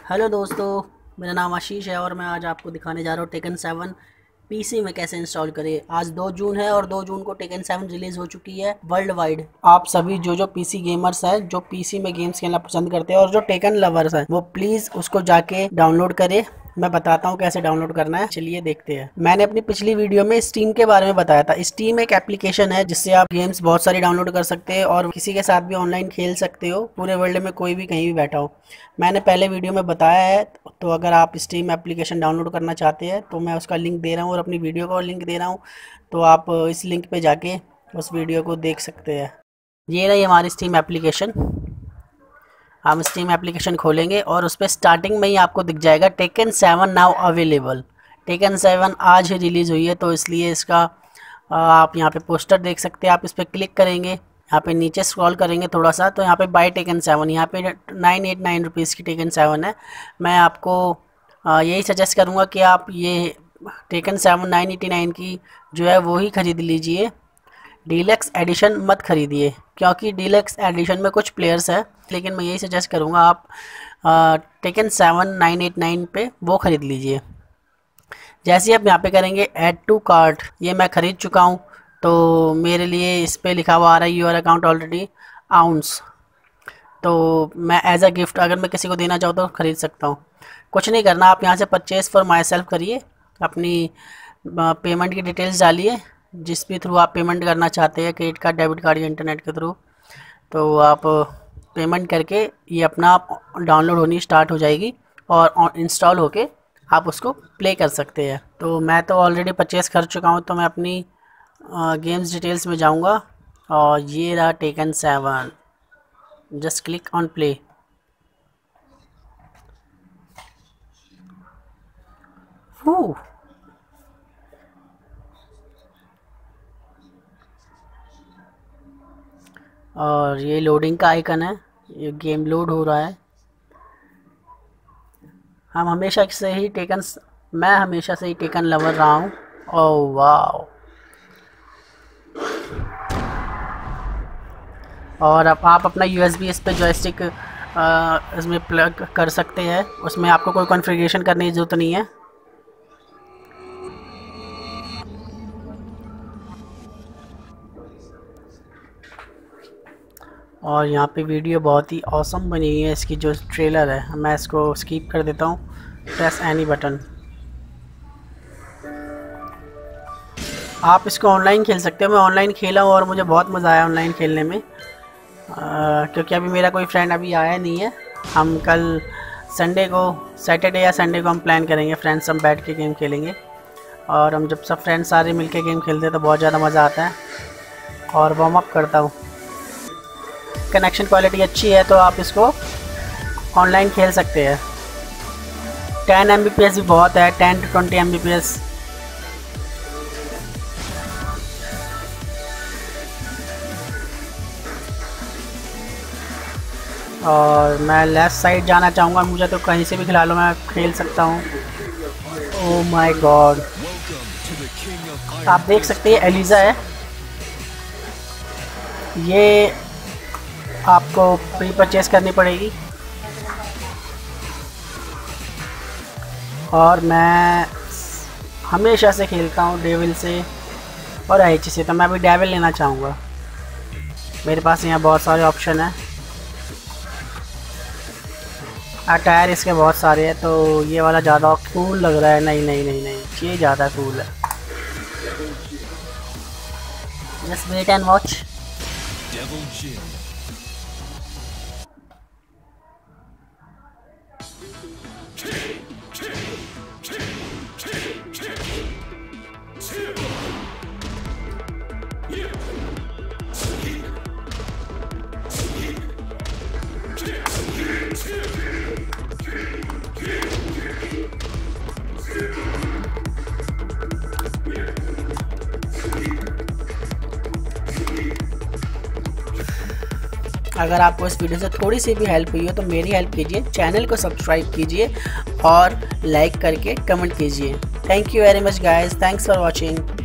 Hello दोस्तों, मेरा नाम आशीष है और मैं आज आपको दिखाने जा रहा हूँ टेकन 7 पीसी में कैसे इंस्टॉल करें। आज 2 जून है और 2 जून को टेकन 7 रिलीज़ हो चुकी है वर्ल्ड वाइड। आप सभी जो पीसी गेमर्स हैं, जो पीसी में गेम्स खेलना पसंद करते हैं और जो टेकन लवर्स हैं, वो प्लीज़ उसको जाके डाउनलोड करें। मैं बताता हूँ कैसे डाउनलोड करना है, चलिए देखते हैं। मैंने अपनी पिछली वीडियो में स्टीम के बारे में बताया था। स्टीम एक एप्लीकेशन है जिससे आप गेम्स बहुत सारी डाउनलोड कर सकते हैं और किसी के साथ भी ऑनलाइन खेल सकते हो, पूरे वर्ल्ड में कोई भी कहीं भी बैठा हो। मैंने पहले वीडियो में बताया है, तो अगर आप स्टीम एप्लीकेशन डाउनलोड करना चाहते हैं तो मैं उसका लिंक दे रहा हूँ और अपनी वीडियो का लिंक दे रहा हूँ, तो आप इस लिंक पे जाके उस वीडियो को देख सकते हैं। ये रही हमारी स्टीम एप्लीकेशन। हम स्टीम एप्लीकेशन खोलेंगे और उस पर स्टार्टिंग में ही आपको दिख जाएगा टेकन 7 नाउ अवेलेबल। टेकन 7 आज ही रिलीज़ हुई है, तो इसलिए इसका आप यहाँ पे पोस्टर देख सकते हैं। आप इस पर क्लिक करेंगे, यहाँ पे नीचे स्क्रॉल करेंगे थोड़ा सा, तो यहाँ पे बाय टेकन 7, यहाँ पे 989 रुपीज़ की टेकन 7 है। मैं आपको यही सजेस्ट करूँगा कि आप ये टेकन 7 989 की जो है वो ही ख़रीद लीजिए। डीलक्स एडिशन मत खरीदिए, क्योंकि डीलक्स एडिशन में कुछ प्लेयर्स है, लेकिन मैं यही सजेस्ट करूँगा आप टेकन 7 989 पे वो ख़रीद लीजिए। जैसे आप यहाँ पे करेंगे ऐड टू कार्ट, ये मैं ख़रीद चुका हूँ, तो मेरे लिए इस पर लिखा हुआ आ रहा है योर अकाउंट ऑलरेडी आउंस, तो मैं एज अ गिफ्ट अगर मैं किसी को देना चाहूँ तो ख़रीद सकता हूँ। कुछ नहीं करना, आप यहाँ से परचेज़ फॉर माई सेल्फ करिए, अपनी पेमेंट की डिटेल्स डालिए, जिस भी थ्रू आप पेमेंट करना चाहते हैं, क्रेडिट कार्ड, डेबिट कार्ड या इंटरनेट के थ्रू, तो आप पेमेंट करके ये अपना डाउनलोड होनी स्टार्ट हो जाएगी और इंस्टॉल होके आप उसको प्ले कर सकते हैं। तो मैं तो ऑलरेडी परचेज़ कर चुका हूँ, तो मैं अपनी गेम्स डिटेल्स में जाऊँगा और ये रहा taken 7। Just click on play. और ये लोडिंग का आइकन है, ये गेम लोड हो रहा है। मैं हमेशा से ही टेकन लवर रहा हूँ। ओह वाह! और अब आप अपना यूएसबी इस पे जॉयस्टिक इसमें प्लग कर सकते हैं, उसमें आपको कोई कॉन्फ़िगरेशन करने की ज़रूरत नहीं है। और यहाँ पे वीडियो बहुत ही ऑसम बनी हुई है, इसकी जो ट्रेलर है। मैं इसको स्किप कर देता हूँ, प्रेस एनी बटन। आप इसको ऑनलाइन खेल सकते हो। मैं ऑनलाइन खेला हूँ और मुझे बहुत मज़ा आया ऑनलाइन खेलने में, क्योंकि अभी मेरा कोई फ्रेंड अभी आया नहीं है। हम कल सैटरडे या संडे को हम प्लान करेंगे, फ्रेंड्स हम बैठ के गेम खेलेंगे। और हम जब सब फ्रेंड्स सारे मिलके गेम खेलते हैं तो बहुत ज़्यादा मज़ा आता है। और वार्म अप करता हूँ। कनेक्शन क्वालिटी अच्छी है, तो आप इसको ऑनलाइन खेल सकते हैं। 10 Mbps भी बहुत है, 10 to 20 Mbps। और मैं लेफ़्ट साइड जाना चाहूँगा, मुझे तो कहीं से भी खिला लो, मैं खेल सकता हूँ। Oh my god! आप देख सकते हैं एलिज़ा है, ये आपको प्री परचेज़ करनी पड़ेगी। और मैं हमेशा से खेलता हूँ डेविल से और एच से, तो मैं अभी डेविल लेना चाहूँगा। मेरे पास यहाँ बहुत सारे ऑप्शन हैं, टायर इसके बहुत सारे हैं, तो ये वाला ज़्यादा कूल लग रहा है। नहीं, ये ज़्यादा कूल है। Just wait and watch. अगर आपको इस वीडियो से थोड़ी सी भी हेल्प हुई हो तो मेरी हेल्प कीजिए, चैनल को सब्सक्राइब कीजिए और लाइक करके कमेंट कीजिए। Thank you very much guys, thanks for watching.